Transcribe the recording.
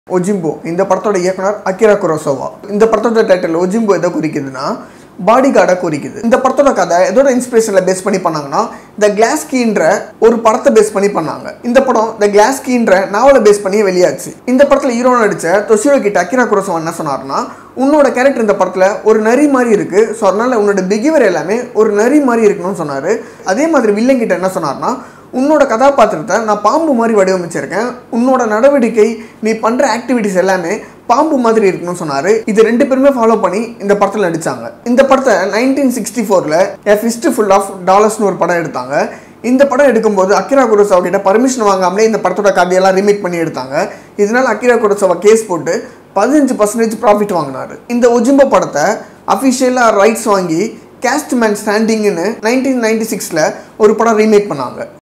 ஒஜிம்போ இந்த படத்தோட இயக்குனர் அகிரா குரோசாவா. இந்த படத்தோட டைட்டில் ஒஜிம்போ எதை குறிக்குதுன்னா பாடி கார்டை குறிக்குது. இந்த படத்தோட கதை எதோட இன்ஸ்பிரேஷனில் பேஸ் பண்ணி பண்ணாங்கன்னா த கிளாஸ் கீன்ற ஒரு படத்தை பேஸ் பண்ணி பண்ணாங்க. இந்த படம் த கிளாஸ் கீன்ற நாவலை பேஸ் பண்ணி வெளியாச்சு. இந்த படத்தில் ஹீரோ நடித்த தொஷிரோ கிட்ட அகிரா குரோசாவா என்ன சொன்னார்னா, உன்னோட கேரக்டர் இந்த படத்தில் ஒரு நரி மாதிரி இருக்குது, ஸோ அதனால் உன்னோட பிஹேவியர் எல்லாமே ஒரு நரி மாதிரி இருக்கணும்னு சொன்னார். அதே மாதிரி வில்லன் கிட்ட என்ன சொன்னார்னா, உன்னோட கதாபாத்திரத்தை நான் பாம்பு மாதிரி வடிவமைச்சிருக்கேன், உன்னோட நடவடிக்கை நீ பண்ணுற ஆக்டிவிட்டிஸ் எல்லாமே பாம்பு மாதிரி இருக்கணும்னு சொன்னார். இது ரெண்டு பேருமே ஃபாலோ பண்ணி இந்த படத்தில் நடித்தாங்க. இந்த படத்தை 1964 A Fistful of Dollarsனு ஒரு படம் எடுத்தாங்க. இந்த படம் எடுக்கும்போது அகிரா குரோசாவா கிட்ட பர்மிஷன் வாங்காமலே இந்த படத்தோட கதையெல்லாம் ரீமேக் பண்ணி எடுத்தாங்க. இதனால் அகிரா குரோசாவா கேஸ் போட்டு 15% ப்ராஃபிட் வாங்கினார். இந்த ஒஜிம்போ படத்தை அஃபிஷியலாக ரைட்ஸ் வாங்கி கேஸ்ட் மேன் ஸ்டாண்டிங்னு 1996 ஒரு படம் ரீமேக் பண்ணாங்க.